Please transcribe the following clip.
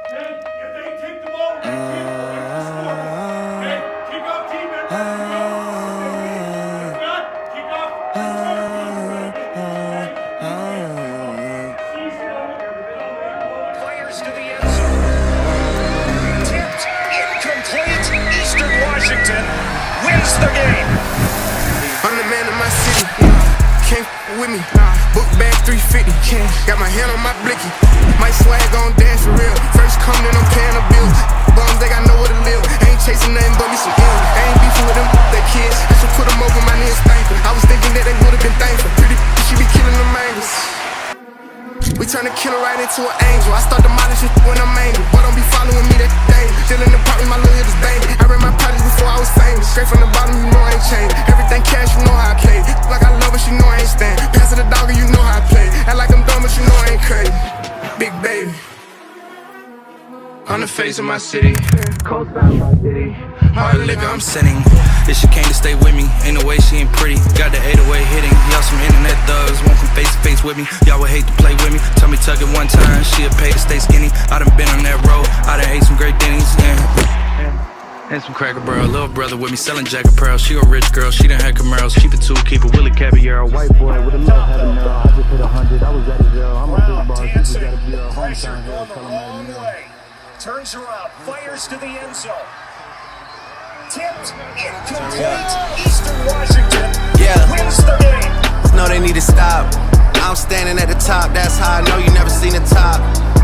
If they take the ball, okay, kick off team and if not, kick off. Fires to the end zone. Tipped, incomplete. Eastern Washington wins the game. I'm the man of my city. Can't with me. Book bag 350. Got my hand on my blicky. My swag on dance for real. First come, then I'm paying the bills. Bums, they got nowhere to live. Ain't chasing nothing but me some ill. Ain't beefing with them, they kids. I should put them over my knees thankful. I was thinking that they would've been thankful. Pretty she be killing them angles. We turn a killer right into an angel. I start demolishing when I'm angry. Boy, don't be following me, that thing. Still in the pot with my little hitters banging. I ran my projects before I was famous. Straight from the bottom, you know I ain't changed. Everything cash, you know how I play. Like I love it, you know I ain't stand. Pass it the dog, you know how I play. Act like I'm dumb, but you know I ain't crazy. Big baby. On the face of my city. Cold style my city. Hard liquor, I'm sinning. If she came to stay with me, ain't no way she ain't pretty. Got the 808 hitting. Y'all some internet thugs, won't come face to face with me. Y'all would hate to play with me. Tell me tug it one time, she'll pay to stay skinny. I done been on that road, I done ate some great Denny's, and some Cracker Barrel. Little brother with me selling Jack Pearl. She a rich girl, she done had Camaros. Keep it two, keep it Willie Caballero. White boy with a little head of narrow. I just hit 100, I was at a zero. I'm a big boss, you just gotta be a hometown girl. The long way. Turns around, fires to the end zone. Tipped, incomplete. Eastern Washington wins the game. No, they need to stop. I'm standing at the top, that's how I know you never seen the top.